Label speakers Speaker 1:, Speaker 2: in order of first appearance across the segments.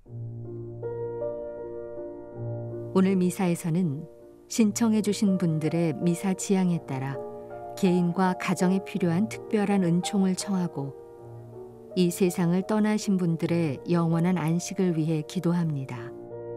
Speaker 1: 오늘 미사에서는 신청해 주신 분들의 미사 지향에 따라 개인과 가정에 필요한 특별한 은총을 청하고 이 세상을 떠나신 분들의 영원한 안식을 위해 기도합니다.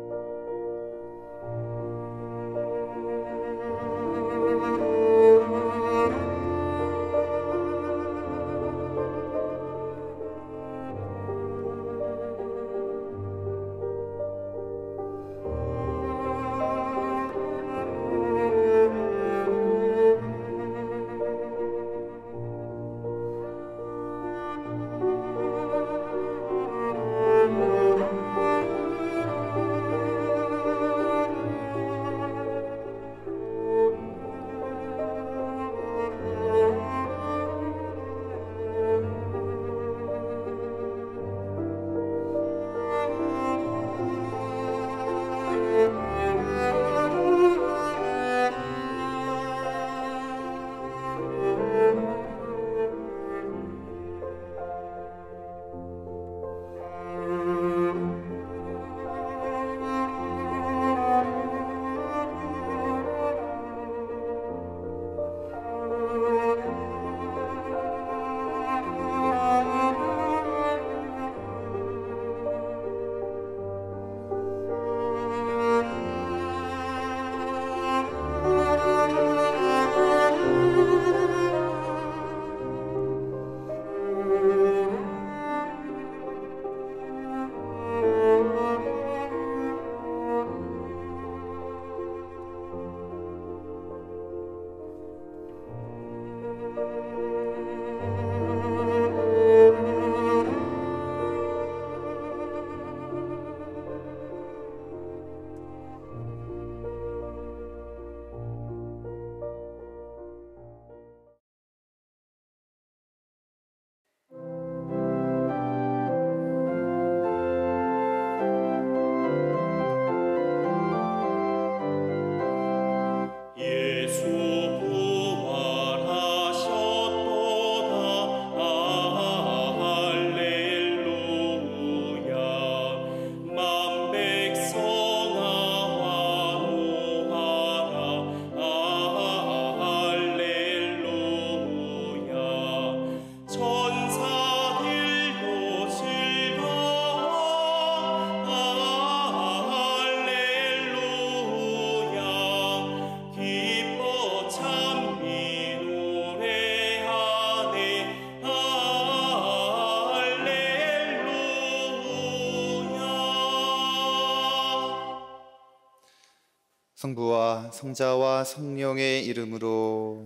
Speaker 2: 성부와 성자와 성령의 이름으로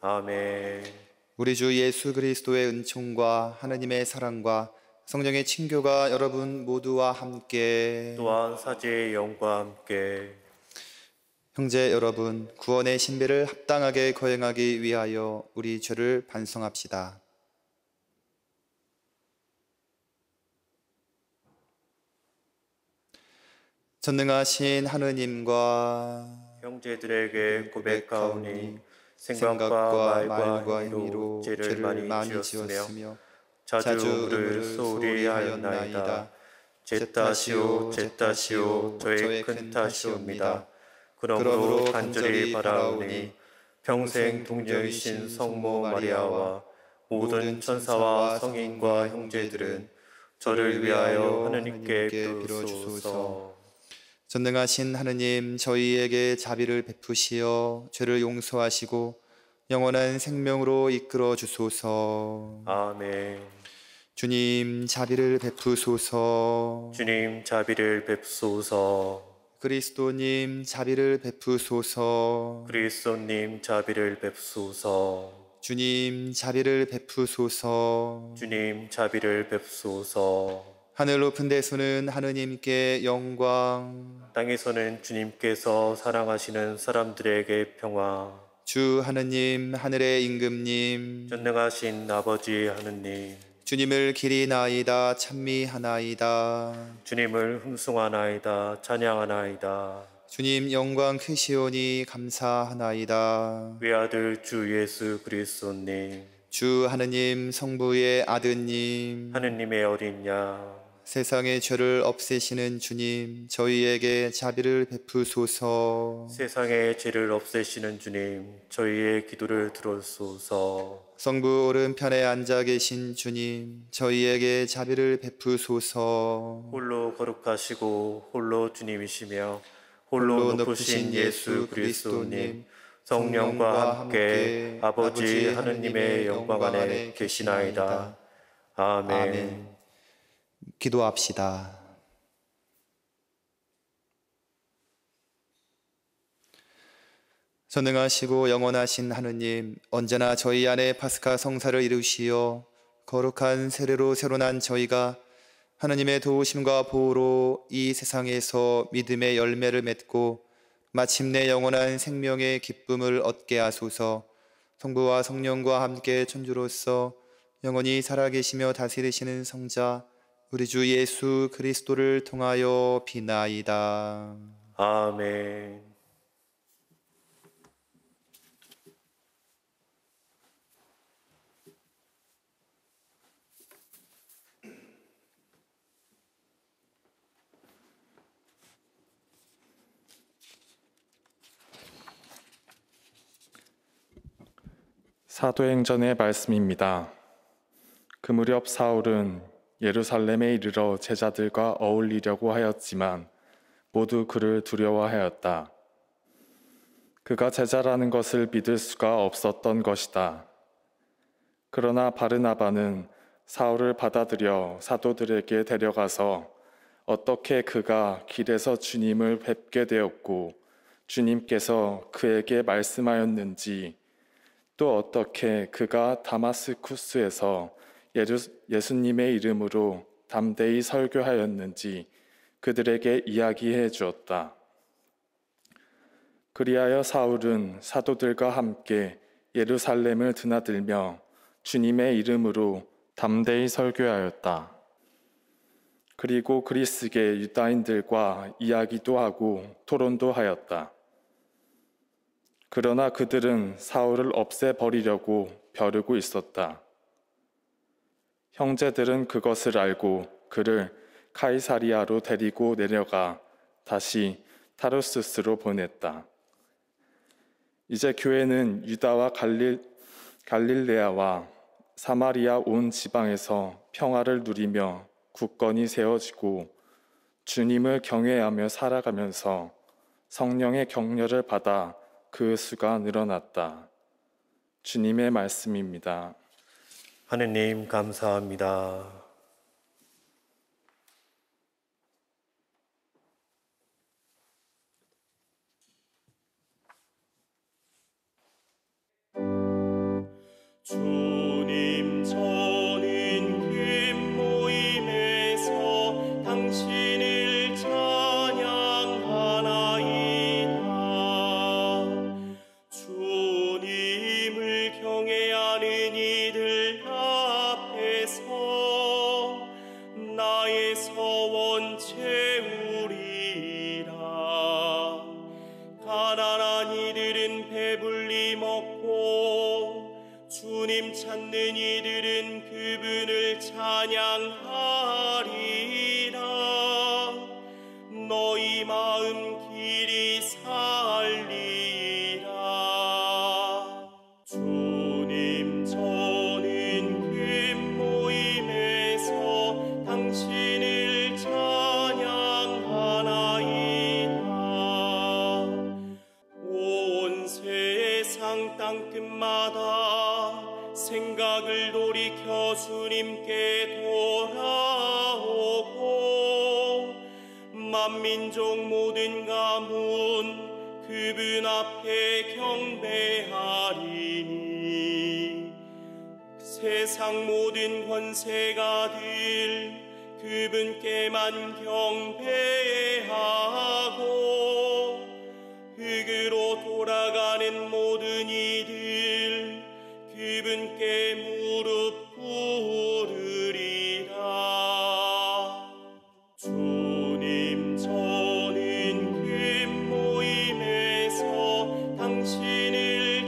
Speaker 3: 아멘.
Speaker 2: 우리 주 예수 그리스도의 은총과 하나님의 사랑과 성령의 친교가 여러분 모두와 함께
Speaker 3: 또한 사제의 영과 함께
Speaker 2: 형제 여러분, 구원의 신비를 합당하게 거행하기 위하여 우리 죄를 반성합시다. 전능하신 하느님과
Speaker 3: 형제들에게 고백하오니 생각과 말과 행위로 죄를 많이 지었으며 자주 의를 소홀히 하였나이다. 제 탓이요 저의 큰 탓이옵니다. 그러므로 간절히 바라오니 평생 동녀이신 성모 마리아와 모든 천사와 성인과 형제들은 저를 위하여 하느님께 빌어주소서.
Speaker 2: 전능하신 하느님, 저희에게 자비를 베푸시어 죄를 용서하시고 영원한 생명으로 이끌어 주소서.
Speaker 3: 아멘.
Speaker 2: 주님, 자비를 베푸소서.
Speaker 3: 주님, 자비를 베푸소서.
Speaker 2: 그리스도님, 자비를 베푸소서.
Speaker 3: 그리스도님, 자비를 베푸소서.
Speaker 2: 주님, 자비를 베푸소서.
Speaker 3: 주님, 자비를 베푸소서.
Speaker 2: 하늘 높은 데서는 하느님께 영광,
Speaker 3: 땅에서는 주님께서 사랑하시는 사람들에게 평화.
Speaker 2: 주 하느님, 하늘의 임금님,
Speaker 3: 전능하신 아버지 하느님,
Speaker 2: 주님을 기리나이다 찬미하나이다.
Speaker 3: 주님을 흠숭하나이다 찬양하나이다.
Speaker 2: 주님 영광 크시오니 감사하나이다.
Speaker 3: 외아들 주 예수 그리스도님,
Speaker 2: 주 하느님 성부의 아드님,
Speaker 3: 하느님의 어린 양,
Speaker 2: 세상의 죄를 없애시는 주님, 저희에게 자비를 베푸소서.
Speaker 3: 세상의 죄를 없애시는 주님, 저희의 기도를 들어소서.
Speaker 2: 성부 오른편에 앉아 계신 주님, 저희에게 자비를 베푸소서.
Speaker 3: 홀로 거룩하시고 홀로 주님이시며 홀로 높으신 예수 그리스도님, 성령과 함께 아버지 하느님의 영광 안에 계시나이다. 아멘.
Speaker 2: 기도합시다. 전능하시고 영원하신 하느님, 언제나 저희 안에 파스카 성사를 이루시어 거룩한 세례로 새로 난 저희가 하느님의 도우심과 보호로 이 세상에서 믿음의 열매를 맺고 마침내 영원한 생명의 기쁨을 얻게 하소서. 성부와 성령과 함께 천주로서 영원히 살아계시며 다스리시는 성자 우리 주 예수 그리스도를 통하여 비나이다.
Speaker 3: 아멘.
Speaker 4: 사도행전의 말씀입니다. 그 무렵 사울은 예루살렘에 이르러 제자들과 어울리려고 하였지만 모두 그를 두려워하였다. 그가 제자라는 것을 믿을 수가 없었던 것이다. 그러나 바르나바는 사울을 받아들여 사도들에게 데려가서 어떻게 그가 길에서 주님을 뵙게 되었고 주님께서 그에게 말씀하였는지, 또 어떻게 그가 다마스쿠스에서 예수님의 이름으로 담대히 설교하였는지 그들에게 이야기해 주었다. 그리하여 사울은 사도들과 함께 예루살렘을 드나들며 주님의 이름으로 담대히 설교하였다. 그리고 그리스계 유다인들과 이야기도 하고 토론도 하였다. 그러나 그들은 사울을 없애버리려고 벼르고 있었다. 형제들은 그것을 알고 그를 카이사리아로 데리고 내려가 다시 타르수스로 보냈다. 이제 교회는 유다와 갈릴레아와 사마리아 온 지방에서 평화를 누리며 굳건히 세워지고 주님을 경외하며 살아가면서 성령의 격려를 받아 그 수가 늘어났다. 주님의 말씀입니다.
Speaker 3: 하느님 감사합니다.
Speaker 5: 주님, 저는 큰 모임에서 당신을 찬양하나이다. 주님을 경외하는 이들 앞에서 나의 서원 채우리라. 가난한 이들은 배불리 먹고 주님 찾는 이들은 그분을 찬양하리라. 너희 마음 길이 살리라. 주님, 저는 큰 모임에서 당신을 찬양하나이다. 온 세상 땅끝마다 생각을 돌이켜 주님께 돌아오고 만민족 모든 가문 그분 앞에 경배하리니 세상 모든 권세가들 그분께만 경배하고 흙으로 돌아가는 모든 이들 그분께 무릎 꿇으리라. 주님, 저는 큰 모임에서 당신을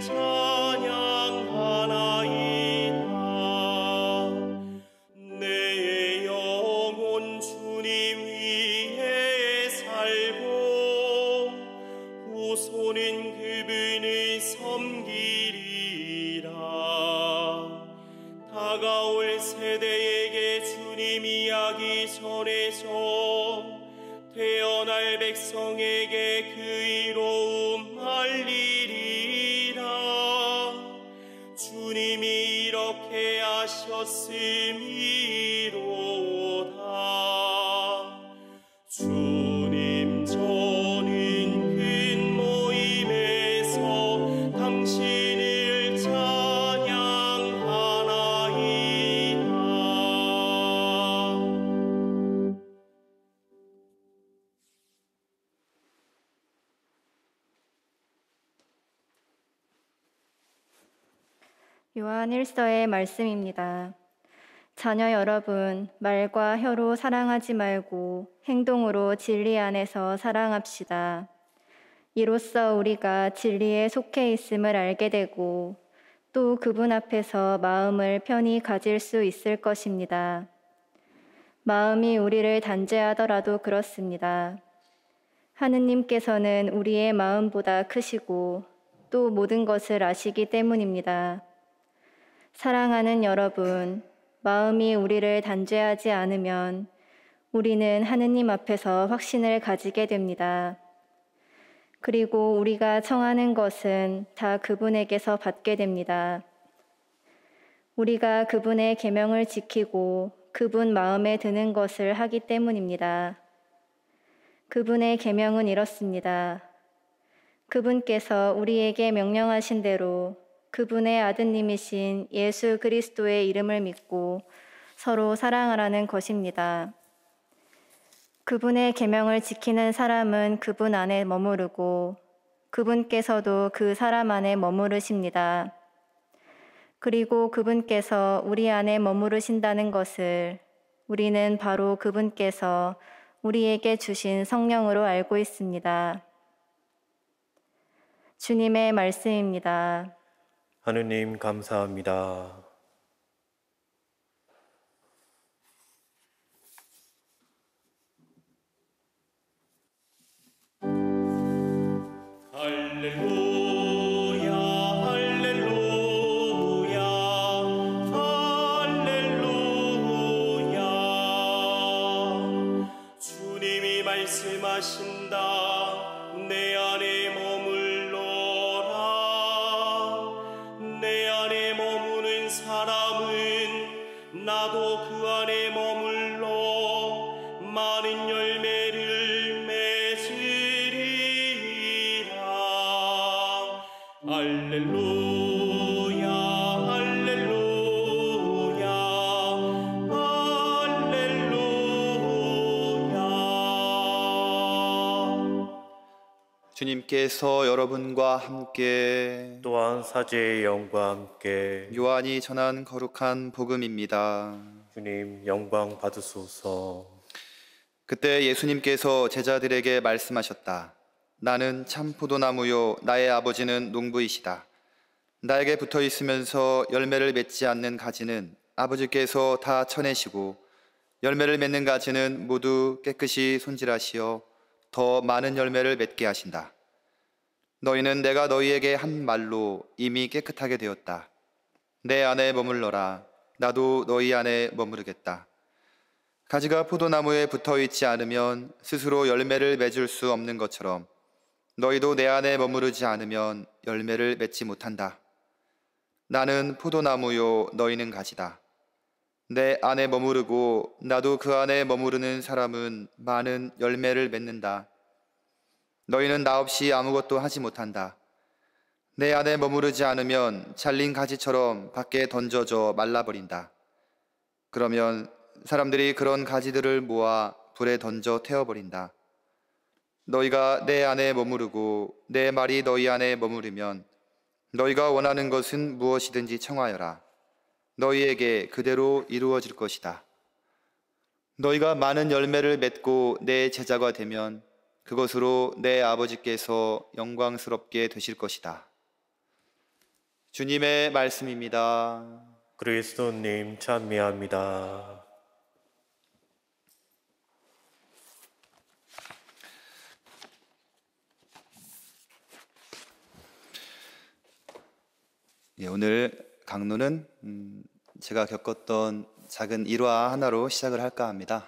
Speaker 5: 찬양하나이다. 내 영혼 다가올 세대에게 주님 이야기 전해서 태어날 백성에게 그 이로움 알리리라. 주님이 이렇게 하셨음이로다. 주님 저는 큰 모임에서 당신을 찬양하나이다.
Speaker 6: 요한 1서의 말씀입니다. 자녀 여러분, 말과 혀로 사랑하지 말고 행동으로 진리 안에서 사랑합시다. 이로써 우리가 진리에 속해 있음을 알게 되고 또 그분 앞에서 마음을 편히 가질 수 있을 것입니다. 마음이 우리를 단죄하더라도 그렇습니다. 하느님께서는 우리의 마음보다 크시고 또 모든 것을 아시기 때문입니다. 사랑하는 여러분, 마음이 우리를 단죄하지 않으면 우리는 하느님 앞에서 확신을 가지게 됩니다. 그리고 우리가 청하는 것은 다 그분에게서 받게 됩니다. 우리가 그분의 계명을 지키고 그분 마음에 드는 것을 하기 때문입니다. 그분의 계명은 이렇습니다. 그분께서 우리에게 명령하신 대로 그분의 아드님이신 예수 그리스도의 이름을 믿고 서로 사랑하라는 것입니다. 그분의 계명을 지키는 사람은 그분 안에 머무르고 그분께서도 그 사람 안에 머무르십니다. 그리고 그분께서 우리 안에 머무르신다는 것을 우리는 바로 그분께서 우리에게 주신 성령으로 알고 있습니다. 주님의 말씀입니다.
Speaker 3: 하느님 감사합니다.
Speaker 5: 할렐루야 할렐루야 할렐루야. 주님이 말씀하신다. 내 안에 머물러라. 내 안에 머무는 사람은 나도 그 안에 머물러 많은 열매를 맺으리라. 할렐루야 할렐루야 할렐루야.
Speaker 2: 주님께서 여러분과 함께
Speaker 3: 또한 사제의 영과 함께
Speaker 2: 요한이 전한 거룩한 복음입니다.
Speaker 3: 주님 영광 받으소서.
Speaker 2: 그때 예수님께서 제자들에게 말씀하셨다. 나는 참 포도나무요 나의 아버지는 농부이시다. 나에게 붙어 있으면서 열매를 맺지 않는 가지는 아버지께서 다 쳐내시고 열매를 맺는 가지는 모두 깨끗이 손질하시어 더 많은 열매를 맺게 하신다. 너희는 내가 너희에게 한 말로 이미 깨끗하게 되었다. 내 안에 머물러라. 나도 너희 안에 머무르겠다. 가지가 포도나무에 붙어 있지 않으면 스스로 열매를 맺을 수 없는 것처럼 너희도 내 안에 머무르지 않으면 열매를 맺지 못한다. 나는 포도나무요 너희는 가지다. 내 안에 머무르고 나도 그 안에 머무르는 사람은 많은 열매를 맺는다. 너희는 나 없이 아무것도 하지 못한다. 내 안에 머무르지 않으면 잘린 가지처럼 밖에 던져져 말라버린다. 그러면 사람들이 그런 가지들을 모아 불에 던져 태워버린다. 너희가 내 안에 머무르고 내 말이 너희 안에 머무르면 너희가 원하는 것은 무엇이든지 청하여라. 너희에게 그대로 이루어질 것이다. 너희가 많은 열매를 맺고 내 제자가 되면 그것으로 내 아버지께서 영광스럽게 되실 것이다. 주님의 말씀입니다.
Speaker 3: 그리스도님 찬미합니다.
Speaker 2: 오늘 강론은 제가 겪었던 작은 일화 하나로 시작을 할까 합니다.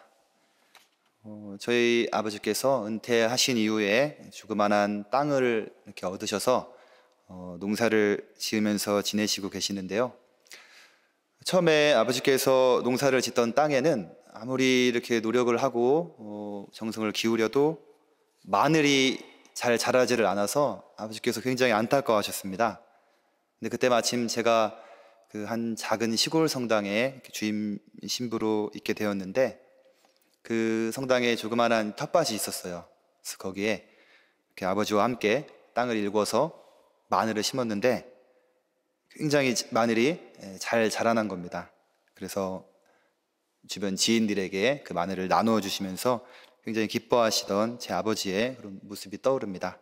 Speaker 2: 저희 아버지께서 은퇴하신 이후에 조그만한 땅을 이렇게 얻으셔서 농사를 지으면서 지내시고 계시는데요. 처음에 아버지께서 농사를 짓던 땅에는 아무리 이렇게 노력을 하고 정성을 기울여도 마늘이 잘 자라지를 않아서 아버지께서 굉장히 안타까워하셨습니다. 근데 그때 마침 제가 그 한 작은 시골 성당에 주임 신부로 있게 되었는데, 그 성당에 조그만한 텃밭이 있었어요. 그래서 거기에 이렇게 아버지와 함께 땅을 일궈서 마늘을 심었는데 굉장히 마늘이 잘 자라난 겁니다. 그래서 주변 지인들에게 그 마늘을 나누어 주시면서 굉장히 기뻐하시던 제 아버지의 그런 모습이 떠오릅니다.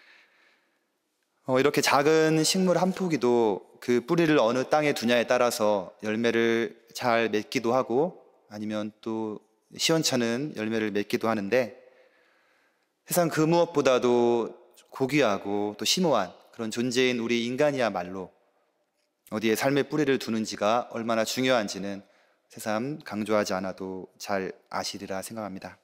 Speaker 2: 이렇게 작은 식물 한 포기도 그 뿌리를 어느 땅에 두냐에 따라서 열매를 잘 맺기도 하고 아니면 또 시원찮은 열매를 맺기도 하는데, 세상 그 무엇보다도 고귀하고 또 심오한 그런 존재인 우리 인간이야말로 어디에 삶의 뿌리를 두는지가 얼마나 중요한지는 새삼 강조하지 않아도 잘 아시리라 생각합니다.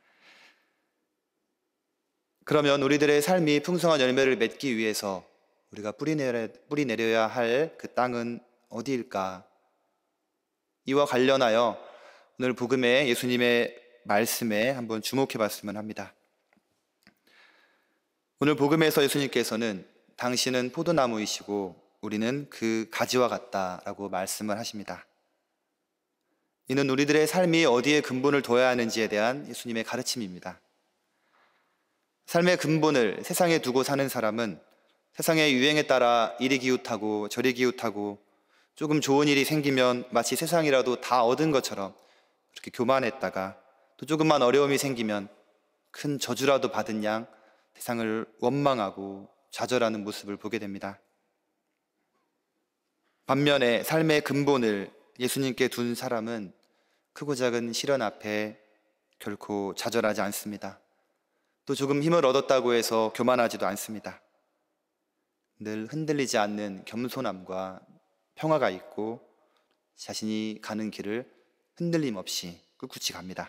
Speaker 2: 그러면 우리들의 삶이 풍성한 열매를 맺기 위해서 우리가 뿌리 내려야 할 그 땅은 어디일까? 이와 관련하여 오늘 복음의 예수님의 말씀에 한번 주목해 봤으면 합니다. 오늘 복음에서 예수님께서는 당신은 포도나무이시고 우리는 그 가지와 같다라고 말씀을 하십니다. 이는 우리들의 삶이 어디에 근본을 둬야 하는지에 대한 예수님의 가르침입니다. 삶의 근본을 세상에 두고 사는 사람은 세상의 유행에 따라 이리 기웃하고 저리 기웃하고 조금 좋은 일이 생기면 마치 세상이라도 다 얻은 것처럼 그렇게 교만했다가 또 조금만 어려움이 생기면 큰 저주라도 받은 양 세상을 원망하고 좌절하는 모습을 보게 됩니다. 반면에 삶의 근본을 예수님께 둔 사람은 크고 작은 시련 앞에 결코 좌절하지 않습니다. 또 조금 힘을 얻었다고 해서 교만하지도 않습니다. 늘 흔들리지 않는 겸손함과 평화가 있고 자신이 가는 길을 흔들림 없이 꿋꿋이 갑니다.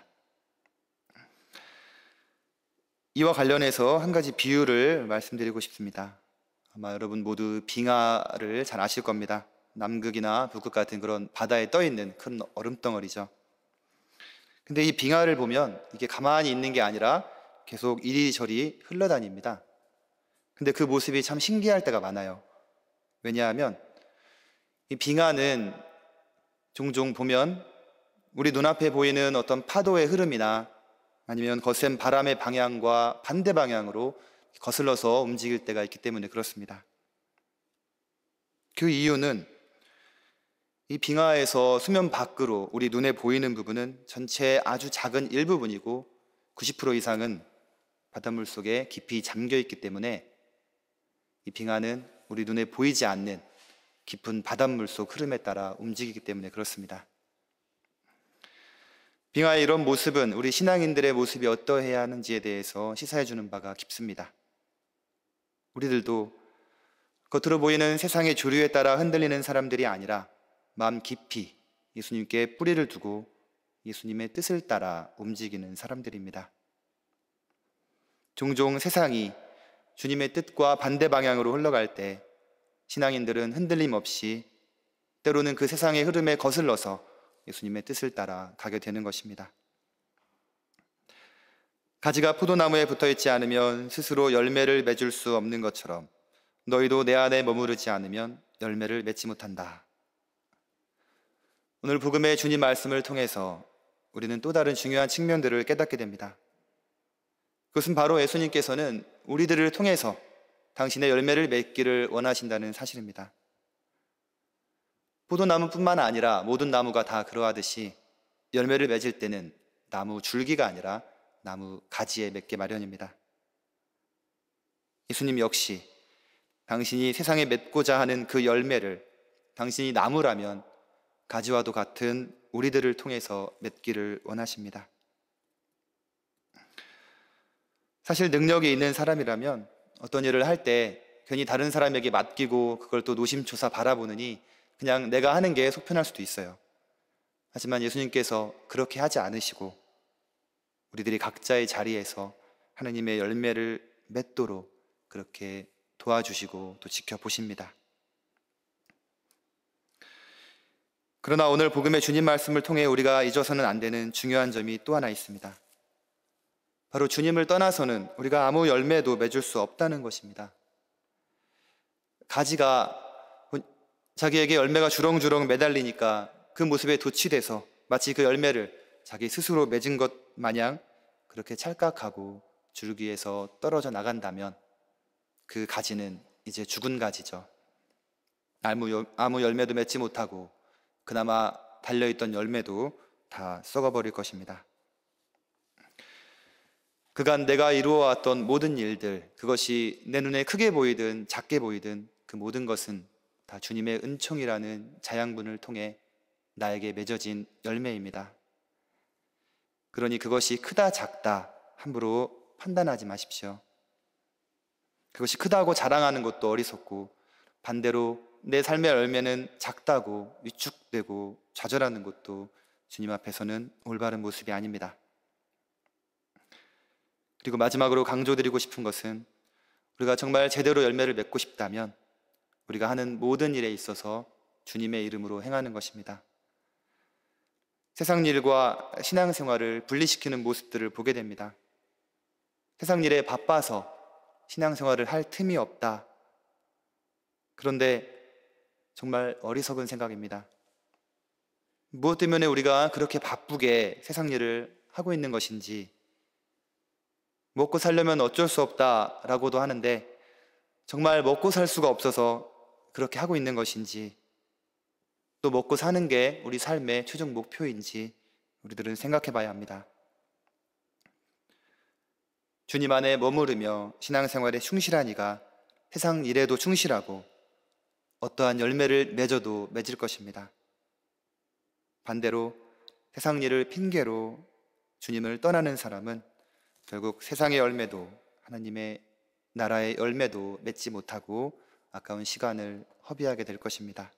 Speaker 2: 이와 관련해서 한 가지 비유를 말씀드리고 싶습니다. 아마 여러분 모두 빙하를 잘 아실 겁니다. 남극이나 북극 같은 그런 바다에 떠 있는 큰 얼음덩어리죠. 근데 이 빙하를 보면 이게 가만히 있는 게 아니라 계속 이리저리 흘러다닙니다. 근데 그 모습이 참 신기할 때가 많아요. 왜냐하면 이 빙하는 종종 보면 우리 눈앞에 보이는 어떤 파도의 흐름이나 아니면 거센 바람의 방향과 반대 방향으로 거슬러서 움직일 때가 있기 때문에 그렇습니다. 그 이유는 이 빙하에서 수면 밖으로 우리 눈에 보이는 부분은 전체의 아주 작은 일부분이고 90% 이상은 바닷물 속에 깊이 잠겨 있기 때문에 이 빙하는 우리 눈에 보이지 않는 깊은 바닷물 속 흐름에 따라 움직이기 때문에 그렇습니다. 빙하의 이런 모습은 우리 신앙인들의 모습이 어떠해야 하는지에 대해서 시사해 주는 바가 깊습니다. 우리들도 겉으로 보이는 세상의 조류에 따라 흔들리는 사람들이 아니라 마음 깊이 예수님께 뿌리를 두고 예수님의 뜻을 따라 움직이는 사람들입니다. 종종 세상이 주님의 뜻과 반대 방향으로 흘러갈 때 신앙인들은 흔들림 없이 때로는 그 세상의 흐름에 거슬러서 예수님의 뜻을 따라 가게 되는 것입니다. 가지가 포도나무에 붙어 있지 않으면 스스로 열매를 맺을 수 없는 것처럼 너희도 내 안에 머무르지 않으면 열매를 맺지 못한다. 오늘 복음의 주님 말씀을 통해서 우리는 또 다른 중요한 측면들을 깨닫게 됩니다. 그것은 바로 예수님께서는 우리들을 통해서 당신의 열매를 맺기를 원하신다는 사실입니다. 포도나무뿐만 아니라 모든 나무가 다 그러하듯이 열매를 맺을 때는 나무 줄기가 아니라 나무 가지에 맺게 마련입니다. 예수님 역시 당신이 세상에 맺고자 하는 그 열매를 당신이 나무라면 가지와도 같은 우리들을 통해서 맺기를 원하십니다. 사실 능력이 있는 사람이라면 어떤 일을 할 때 괜히 다른 사람에게 맡기고 그걸 또 노심초사 바라보느니 그냥 내가 하는 게 속편할 수도 있어요. 하지만 예수님께서 그렇게 하지 않으시고 우리들이 각자의 자리에서 하느님의 열매를 맺도록 그렇게 도와주시고 또 지켜보십니다. 그러나 오늘 복음의 주님 말씀을 통해 우리가 잊어서는 안 되는 중요한 점이 또 하나 있습니다. 바로 주님을 떠나서는 우리가 아무 열매도 맺을 수 없다는 것입니다. 가지가 자기에게 열매가 주렁주렁 매달리니까 그 모습에 도취돼서 마치 그 열매를 자기 스스로 맺은 것 마냥 그렇게 찰칵하고 줄기에서 떨어져 나간다면 그 가지는 이제 죽은 가지죠. 아무 열매도 맺지 못하고 그나마 달려있던 열매도 다 썩어버릴 것입니다. 그간 내가 이루어왔던 모든 일들, 그것이 내 눈에 크게 보이든 작게 보이든 그 모든 것은 다 주님의 은총이라는 자양분을 통해 나에게 맺어진 열매입니다. 그러니 그것이 크다 작다 함부로 판단하지 마십시오. 그것이 크다고 자랑하는 것도 어리석고 반대로 내 삶의 열매는 작다고 위축되고 좌절하는 것도 주님 앞에서는 올바른 모습이 아닙니다. 그리고 마지막으로 강조드리고 싶은 것은 우리가 정말 제대로 열매를 맺고 싶다면 우리가 하는 모든 일에 있어서 주님의 이름으로 행하는 것입니다. 세상 일과 신앙생활을 분리시키는 모습들을 보게 됩니다. 세상 일에 바빠서 신앙생활을 할 틈이 없다. 그런데 정말 어리석은 생각입니다. 무엇 때문에 우리가 그렇게 바쁘게 세상 일을 하고 있는 것인지, 먹고 살려면 어쩔 수 없다라고도 하는데 정말 먹고 살 수가 없어서 그렇게 하고 있는 것인지, 또 먹고 사는 게 우리 삶의 최종 목표인지 우리들은 생각해 봐야 합니다. 주님 안에 머무르며 신앙생활에 충실한 이가 세상 일에도 충실하고 어떠한 열매를 맺어도 맺을 것입니다. 반대로 세상 일을 핑계로 주님을 떠나는 사람은 결국 세상의 열매도 하나님의 나라의 열매도 맺지 못하고 아까운 시간을 허비하게 될 것입니다.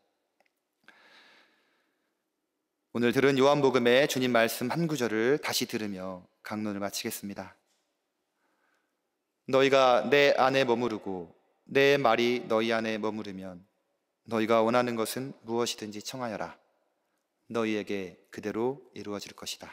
Speaker 2: 오늘 들은 요한복음의 주님 말씀 한 구절을 다시 들으며 강론을 마치겠습니다. 너희가 내 안에 머무르고 내 말이 너희 안에 머무르면 너희가 원하는 것은 무엇이든지 청하여라. 너희에게 그대로 이루어질 것이다.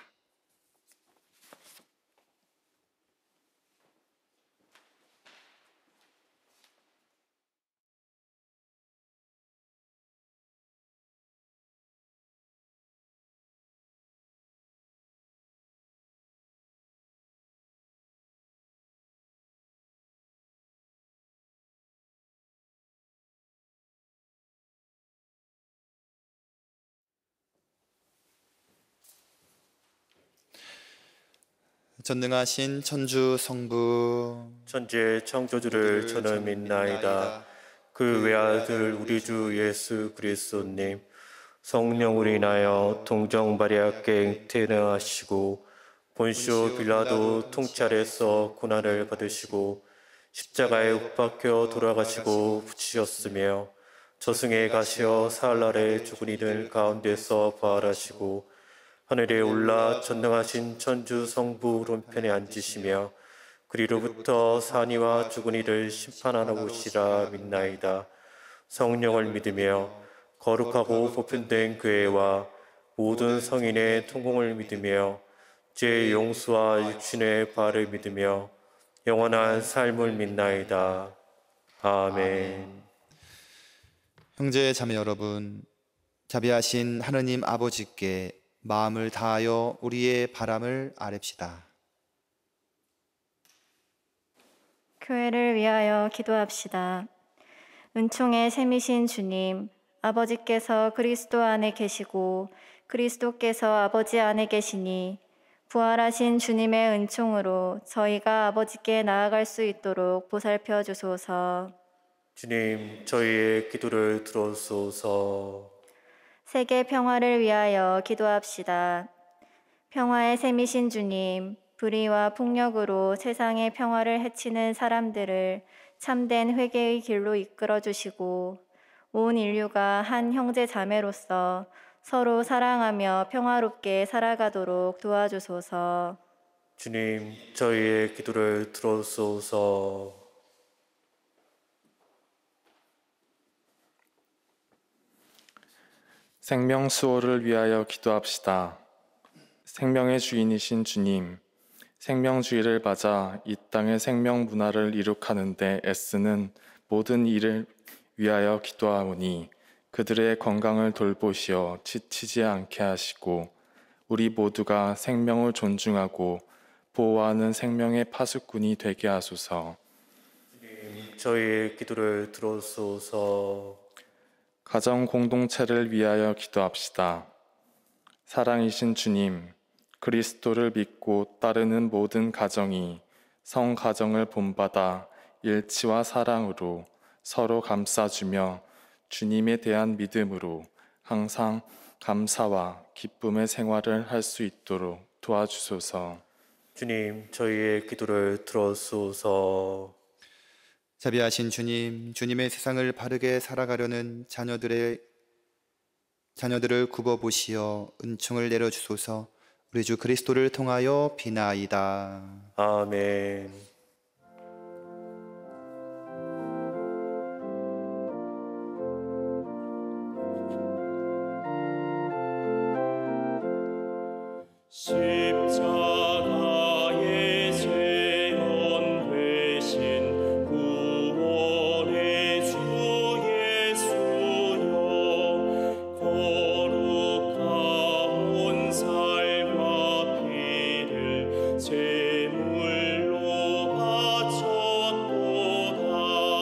Speaker 2: 전능하신 천주 성부
Speaker 3: 천지의 창조주를 저는 믿나이다. 그 외아들 우리 주 예수 그리스도님, 성령으로 인하여 동정 마리아께 잉태하시고 본시오 빌라도 통찰에서 고난을 받으시고 십자가에 못 박혀 돌아가시고 붙이셨으며 저승에 가시어 사흘날에 죽은 이들 가운데서 부활하시고 하늘에 올라 전능하신 천주 성부 오른편에 앉으시며 그리로부터 산이와 죽은 이를 심판하러 오시라 믿나이다. 성령을 믿으며 거룩하고 보편된 교회와 모든 성인의 통공을 믿으며 죄의 용서와 육신의 부활을 믿으며 영원한 삶을 믿나이다. 아멘.
Speaker 2: 형제 자매 여러분, 자비하신 하느님 아버지께 마음을 다하여 우리의 바람을 아뢰시다.
Speaker 6: 교회를 위하여 기도합시다. 은총의 샘이신 주님, 아버지께서 그리스도 안에 계시고 그리스도께서 아버지 안에 계시니 부활하신 주님의 은총으로 저희가 아버지께 나아갈 수 있도록 보살펴 주소서.
Speaker 3: 주님, 저희의 기도를 들어주소서.
Speaker 6: 세계 평화를 위하여 기도합시다. 평화의 샘이신 주님, 불의와 폭력으로 세상의 평화를 해치는 사람들을 참된 회개의 길로 이끌어 주시고 온 인류가 한 형제 자매로서 서로 사랑하며 평화롭게 살아가도록 도와주소서.
Speaker 3: 주님, 저희의 기도를 들어주소서.
Speaker 4: 생명 수호를 위하여 기도합시다. 생명의 주인이신 주님, 생명주의를 맞아 이 땅의 생명 문화를 이룩하는 데 애쓰는 모든 이를 위하여 기도하오니 그들의 건강을 돌보시어 지치지 않게 하시고 우리 모두가 생명을 존중하고 보호하는 생명의 파수꾼이 되게 하소서.
Speaker 3: 주님, 저희의 기도를 들어주소서.
Speaker 4: 가정 공동체를 위하여 기도합시다. 사랑이신 주님, 그리스도를 믿고 따르는 모든 가정이 성 가정을 본받아 일치와 사랑으로 서로 감싸주며 주님에 대한 믿음으로 항상 감사와 기쁨의 생활을 할 수 있도록 도와주소서.
Speaker 3: 주님, 저희의 기도를 들어주소서.
Speaker 2: 자비하신 주님, 주님의 세상을 바르게 살아가려는 자녀들을 굽어보시어 은총을 내려주소서. 우리 주 그리스도를 통하여 비나이다.
Speaker 3: 아멘.
Speaker 5: 십자가에 재현되신 구원의 주 예수여, 거룩한 살과 피를 제물로 바쳤도다.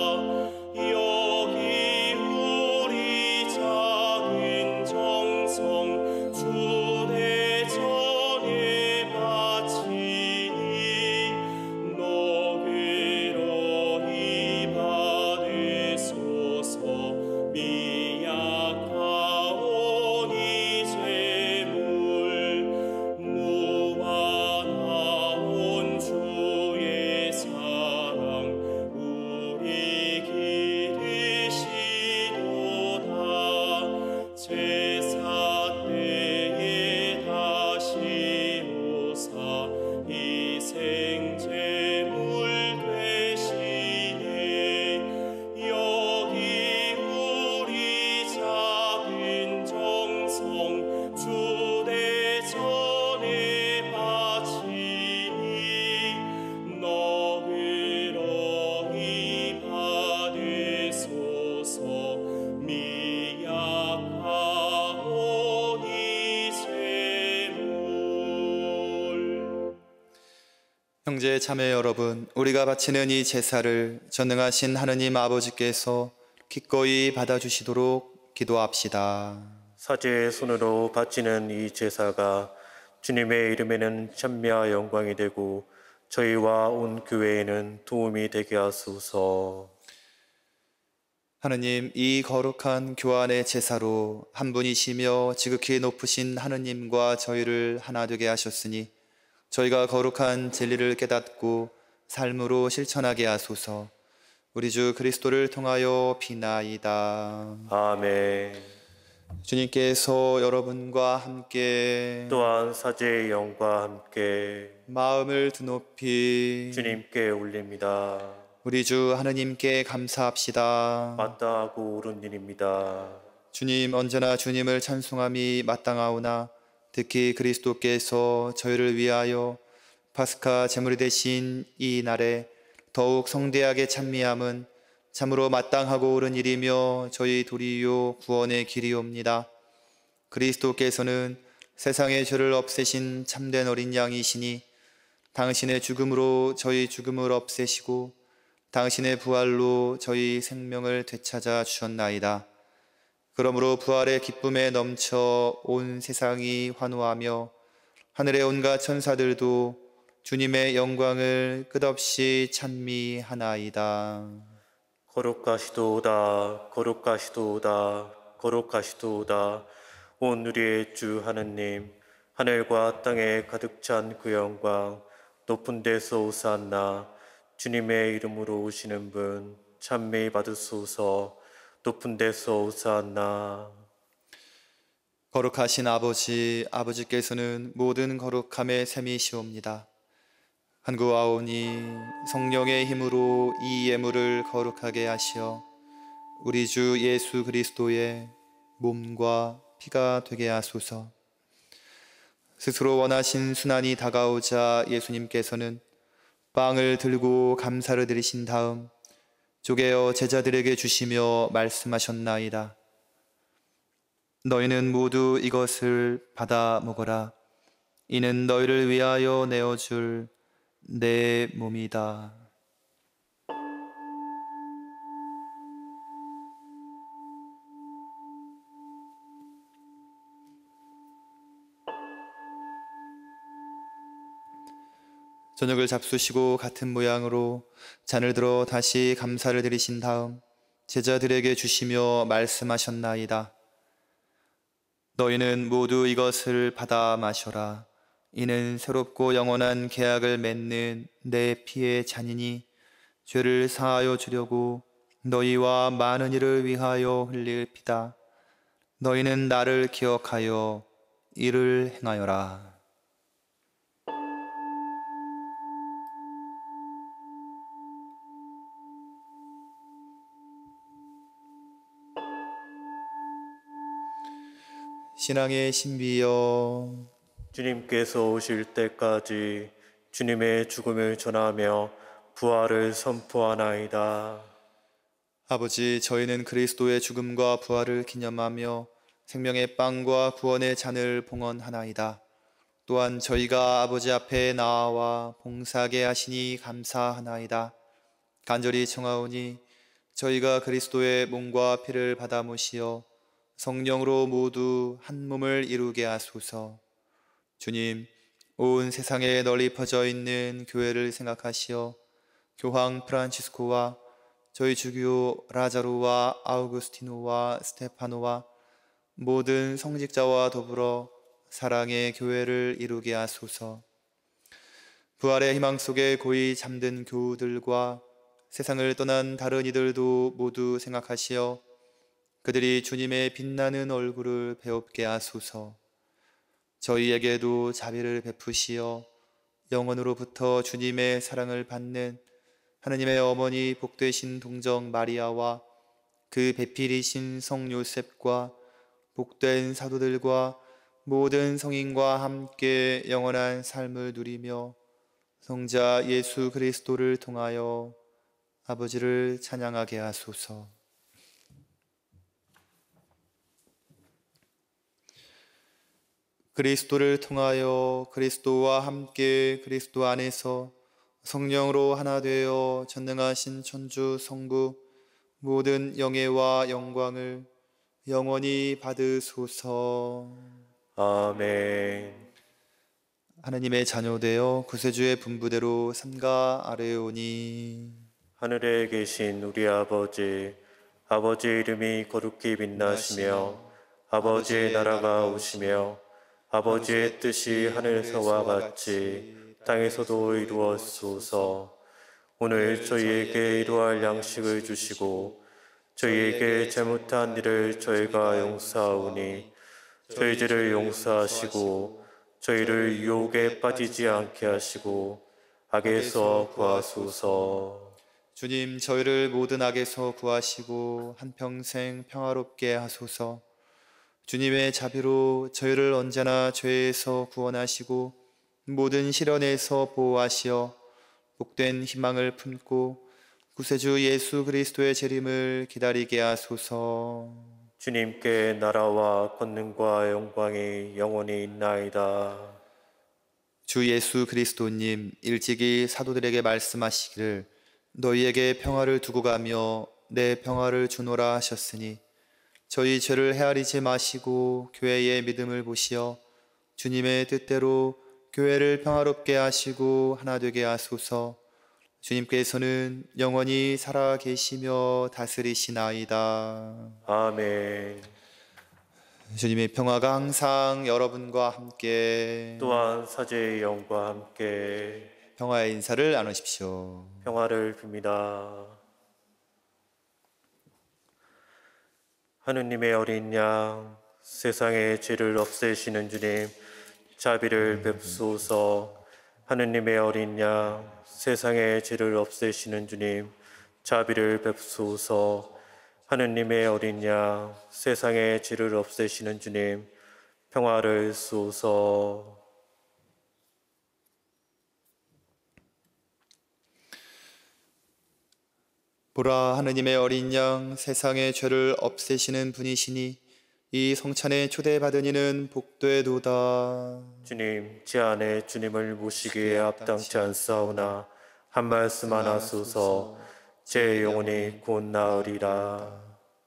Speaker 5: 여기 우리 작은 정성 주 대전에 바치니 너그러이 받으소서. 미약하오니 제물 무한하온 주의 사랑 우리 기르시도다. 제사 때에 다시 오사 희생제물 되시네. 여기 우리 작은 정성 주 대전에 바치니 너그러이 받으소서. 미약하오니 제물.
Speaker 2: 형제 자매 여러분, 우리가 바치는 이 제사를 전능하신 하느님 아버지께서 기꺼이 받아주시도록 기도합시다.
Speaker 3: 사제의 손으로 바치는 이 제사가 주님의 이름에는 찬미와 영광이 되고 저희와 온 교회에는 도움이 되게 하소서.
Speaker 2: 하느님, 이 거룩한 교환의 제사로 한 분이시며 지극히 높으신 하느님과 저희를 하나 되게 하셨으니 저희가 거룩한 진리를 깨닫고 삶으로 실천하게 하소서. 우리 주 그리스도를 통하여 비나이다.
Speaker 3: 아멘.
Speaker 2: 주님께서 여러분과 함께
Speaker 3: 또한 사제의 영과 함께
Speaker 2: 마음을 드높이
Speaker 3: 주님께 올립니다.
Speaker 2: 우리 주 하느님께 감사합시다.
Speaker 3: 마땅하고 옳은 일입니다.
Speaker 2: 주님, 언제나 주님을 찬송함이 마땅하오나 특히 그리스도께서 저희를 위하여 파스카 제물이 되신 이 날에 더욱 성대하게 찬미함은 참으로 마땅하고 옳은 일이며 저희 도리요 구원의 길이옵니다. 그리스도께서는 세상의 죄를 없애신 참된 어린 양이시니 당신의 죽음으로 저희 죽음을 없애시고 당신의 부활로 저희 생명을 되찾아 주셨나이다. 그러므로 부활의 기쁨에 넘쳐 온 세상이 환호하며 하늘의 온갖 천사들도 주님의 영광을 끝없이 찬미하나이다.
Speaker 3: 거룩하시도다, 거룩하시도다, 거룩하시도다. 온 우리의 주 하느님, 하늘과 땅에 가득 찬 그 영광, 높은 데서 오사나, 주님의 이름으로 오시는 분 찬미 받으소서. 높은 데서 오사나.
Speaker 2: 거룩하신 아버지, 아버지께서는 모든 거룩함의 셈이시옵니다. 간구하오니 성령의 힘으로 이 예물을 거룩하게 하시어 우리 주 예수 그리스도의 몸과 피가 되게 하소서. 스스로 원하신 순환이 다가오자 예수님께서는 빵을 들고 감사를 드리신 다음 쪼개어 제자들에게 주시며 말씀하셨나이다. 너희는 모두 이것을 받아 먹어라. 이는 너희를 위하여 내어줄 내 몸이다. 저녁을 잡수시고 같은 모양으로 잔을 들어 다시 감사를 드리신 다음 제자들에게 주시며 말씀하셨나이다. 너희는 모두 이것을 받아 마셔라. 이는 새롭고 영원한 계약을 맺는 내 피의 잔이니 죄를 사하여 주려고 너희와 많은 이를 위하여 흘릴 피다. 너희는 나를 기억하여 이를 행하여라. 신앙의 신비여,
Speaker 3: 주님께서 오실 때까지 주님의 죽음을 전하며 부활을 선포하나이다.
Speaker 2: 아버지, 저희는 그리스도의 죽음과 부활을 기념하며 생명의 빵과 구원의 잔을 봉헌하나이다. 또한 저희가 아버지 앞에 나와 봉사하게 하시니 감사하나이다. 간절히 청하오니 저희가 그리스도의 몸과 피를 받아 모시어 성령으로 모두 한 몸을 이루게 하소서. 주님, 온 세상에 널리 퍼져 있는 교회를 생각하시어 교황 프란치스코와 저희 주교 라자로와 아우구스티노와 스테파노와 모든 성직자와 더불어 사랑의 교회를 이루게 하소서. 부활의 희망 속에 고이 잠든 교우들과 세상을 떠난 다른 이들도 모두 생각하시어 그들이 주님의 빛나는 얼굴을 배웁게 하소서. 저희에게도 자비를 베푸시어 영원으로부터 주님의 사랑을 받는 하느님의 어머니 복되신 동정 마리아와 그 배필이신 성 요셉과 복된 사도들과 모든 성인과 함께 영원한 삶을 누리며 성자 예수 그리스도를 통하여 아버지를 찬양하게 하소서. 그리스도를 통하여 그리스도와 함께 그리스도 안에서 성령으로 하나 되어 전능하신 천주 성부 모든 영예와 영광을 영원히 받으소서.
Speaker 3: 아멘.
Speaker 2: 하느님의 자녀되어 구세주의 분부대로 삼가 아뢰오니
Speaker 3: 하늘에 계신 우리 아버지, 아버지의 이름이 거룩히 빛나시며 아버지의 나라가 오시며 아버지의 뜻이 하늘에서와 같이 땅에서도 이루어지소서. 오늘 저희에게 이루할 양식을 주시고 저희에게 잘못한 일을 저희가 용서하오니 저희 죄를 용서하시고 저희를 유혹에 빠지지 않게 하시고 악에서 구하소서.
Speaker 2: 주님, 저희를 모든 악에서 구하시고 한평생 평화롭게 하소서. 주님의 자비로 저희를 언제나 죄에서 구원하시고 모든 시련에서 보호하시어 복된 희망을 품고 구세주 예수 그리스도의 재림을 기다리게 하소서.
Speaker 3: 주님께 나라와 권능과 영광이 영원히 있나이다.
Speaker 2: 주 예수 그리스도님, 일찍이 사도들에게 말씀하시기를 너희에게 평화를 두고 가며 내 평화를 주노라 하셨으니 저희 죄를 헤아리지 마시고 교회의 믿음을 보시어 주님의 뜻대로 교회를 평화롭게 하시고 하나 되게 하소서. 주님께서는 영원히 살아 계시며 다스리시나이다.
Speaker 3: 아멘.
Speaker 2: 주님의 평화가 항상 여러분과 함께,
Speaker 3: 또한 사제의 영과 함께
Speaker 2: 평화의 인사를 나누십시오.
Speaker 3: 평화를 빕니다. 하느님의 어린 양, 세상의 죄를 없애시는 주님, 자비를 베푸소서. 하느님의 어린 양, 세상의 죄를 없애시는 주님, 자비를 베푸소서. 하느님의 어린 양, 세상의 죄를 없애시는 주님, 평화를 쏘소.
Speaker 2: 보라, 하느님의 어린 양, 세상의 죄를 없애시는 분이시니 이 성찬에 초대받은 이는 복되도다.
Speaker 3: 주님, 제 안에 주님을 모시기에 합당치 않사오나 한 말씀만 하소서. 제 영혼이 곧 나으리라.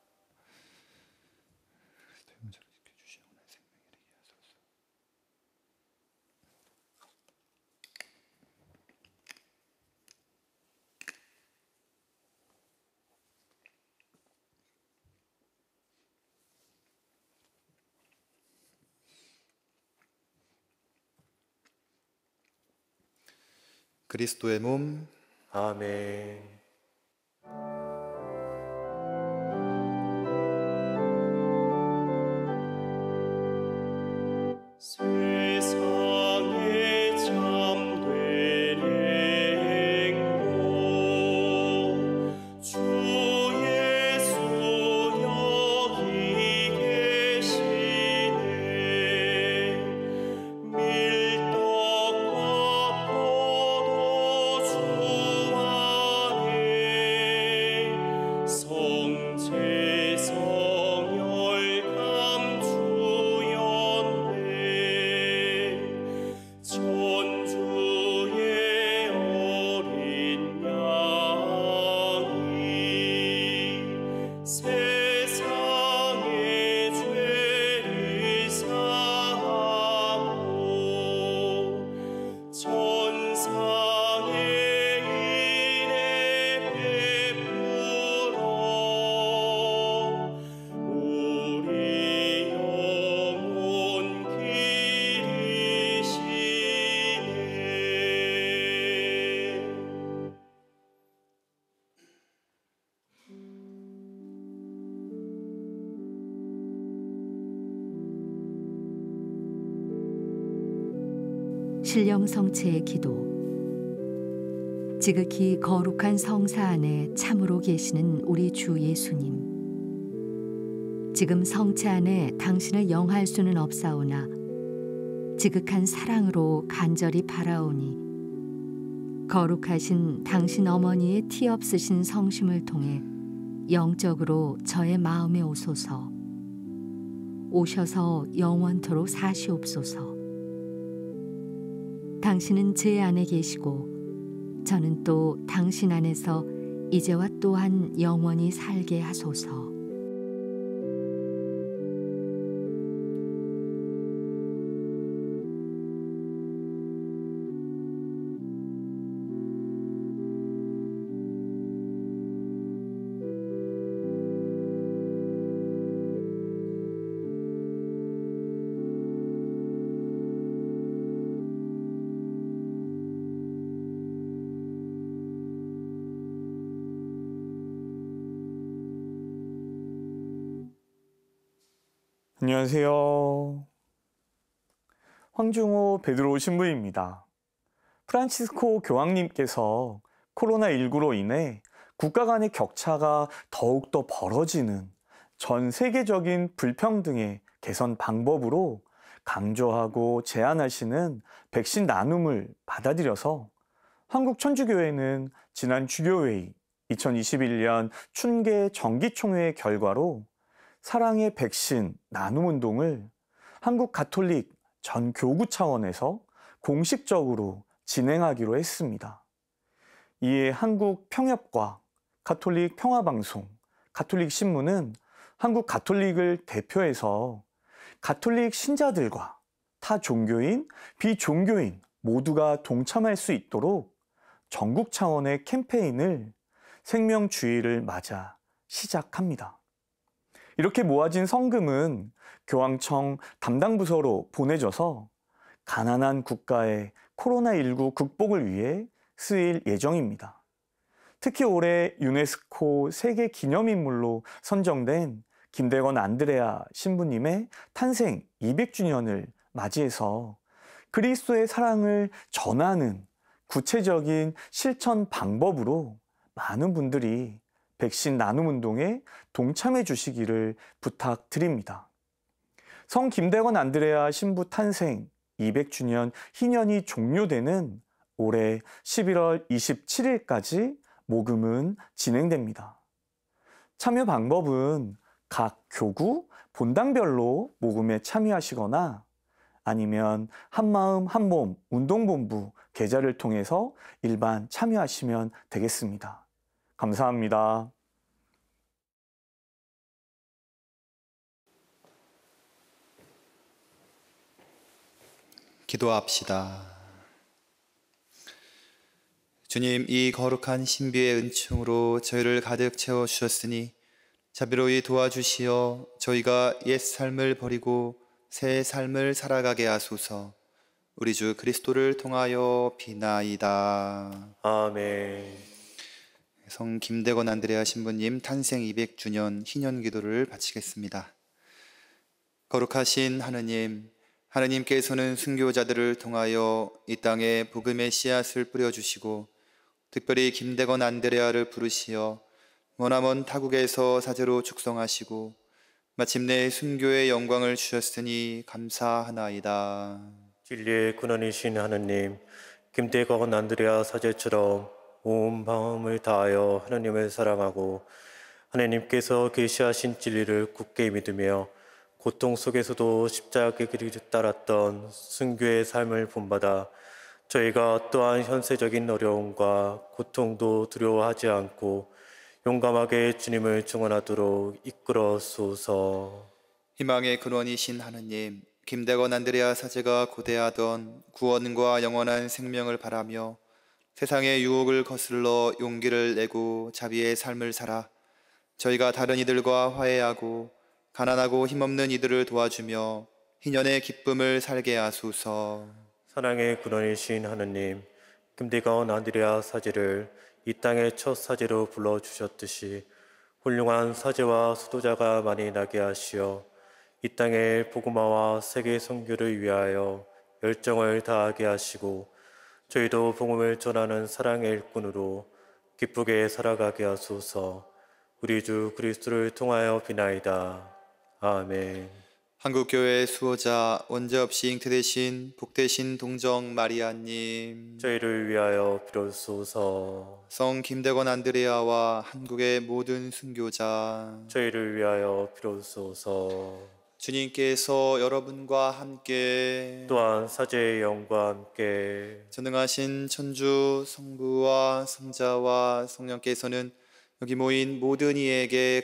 Speaker 2: 그리스도의 몸,
Speaker 3: 아멘.
Speaker 5: 세상에 참된 행복 주 예수 여기 계시네. 밀떡과 포도주 안에 성체 성혈감 주였네. 천주의 어린 양이 세상의 죄를 사하고 천상의 인에 베풀어 우리 영혼 기리시네.
Speaker 1: 신령성체의 기도. 지극히 거룩한 성사 안에 참으로 계시는 우리 주 예수님. 지금 성체 안에 당신을 영할 수는 없사오나 지극한 사랑으로 간절히 바라오니 거룩하신 당신 어머니의 티 없으신 성심을 통해 영적으로 저의 마음에 오소서. 오셔서 영원토록 사시옵소서. 당신은 제 안에 계시고 저는 또 당신 안에서 이제와 또한 영원히 살게 하소서.
Speaker 7: 안녕하세요. 황중호 베드로 신부입니다. 프란치스코 교황님께서 코로나19로 인해 국가 간의 격차가 더욱더 벌어지는 전 세계적인 불평등의 개선 방법으로 강조하고 제안하시는 백신 나눔을 받아들여서 한국천주교회는 지난 주교회의 2021년 춘계 정기총회 결과로 사랑의 백신 나눔 운동을 한국 가톨릭 전 교구 차원에서 공식적으로 진행하기로 했습니다. 이에 한국 평협과 가톨릭 평화방송, 가톨릭 신문은 한국 가톨릭을 대표해서 가톨릭 신자들과 타 종교인, 비종교인 모두가 동참할 수 있도록 전국 차원의 캠페인을 생명주의를 맞아 시작합니다. 이렇게 모아진 성금은 교황청 담당 부서로 보내져서 가난한 국가의 코로나19 극복을 위해 쓰일 예정입니다. 특히 올해 유네스코 세계 기념인물로 선정된 김대건 안드레아 신부님의 탄생 200주년을 맞이해서 그리스도의 사랑을 전하는 구체적인 실천 방법으로 많은 분들이 백신 나눔 운동에 동참해 주시기를 부탁드립니다. 성 김대건 안드레아 신부 탄생 200주년 희년이 종료되는 올해 11월 27일까지 모금은 진행됩니다. 참여 방법은 각 교구, 본당별로 모금에 참여하시거나 아니면 한마음 한몸 운동본부 계좌를 통해서 일반 참여하시면 되겠습니다. 감사합니다.
Speaker 2: 기도합시다. 주님, 이 거룩한 신비의 은총으로 저희를 가득 채워주셨으니 자비로이 도와주시어 저희가 옛 삶을 버리고 새 삶을 살아가게 하소서. 우리 주 그리스도를 통하여 비나이다.
Speaker 3: 아멘.
Speaker 2: 성 김대건 안드레아 신부님 탄생 200주년 희년 기도를 바치겠습니다. 거룩하신 하느님, 하느님께서는 순교자들을 통하여 이 땅에 복음의 씨앗을 뿌려주시고 특별히 김대건 안드레아를 부르시어 머나먼 타국에서 사제로 축성하시고 마침내 순교의 영광을 주셨으니 감사하나이다.
Speaker 3: 진리의 근원이신 하느님, 김대건 안드레아 사제처럼 온 마음을 다하여 하느님을 사랑하고 하느님께서 계시하신 진리를 굳게 믿으며 고통 속에서도 십자가의 길을 따랐던 순교의 삶을 본받아 저희가 또한 현세적인 어려움과 고통도 두려워하지 않고 용감하게 주님을 증언하도록 이끌어소서.
Speaker 2: 희망의 근원이신 하느님, 김대건 안드레아 사제가 고대하던 구원과 영원한 생명을 바라며 세상의 유혹을 거슬러 용기를 내고 자비의 삶을 살아 저희가 다른 이들과 화해하고 가난하고 힘없는 이들을 도와주며 희년의 기쁨을 살게 하소서.
Speaker 3: 사랑의 근원이신 하느님, 김대건 안드레아 사제를 이 땅의 첫 사제로 불러주셨듯이 훌륭한 사제와 수도자가 많이 나게 하시어 이 땅의 복음화와 세계 선교를 위하여 열정을 다하게 하시고 저희도 복음을 전하는 사랑의 일꾼으로 기쁘게 살아가게 하소서. 우리 주 그리스도를 통하여 비나이다. 아멘.
Speaker 2: 한국교회 수호자 원죄 없이 잉태되신 복되신 동정 마리아님,
Speaker 3: 저희를 위하여 빌어주소서.
Speaker 2: 성 김대건 안드레아와 한국의 모든 순교자,
Speaker 3: 저희를 위하여 빌어주소서.
Speaker 2: 주님께서 여러분과 함께
Speaker 3: 또한 사제의 영과 함께
Speaker 2: 전능하신 천주 성부와 성자와 성령께서는 여기 모인 모든 이에게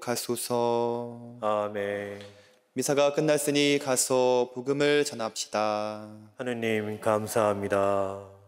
Speaker 2: 강복하소서.
Speaker 3: 아멘.
Speaker 2: 미사가 끝났으니 가서 복음을 전합시다.
Speaker 3: 하느님 감사합니다.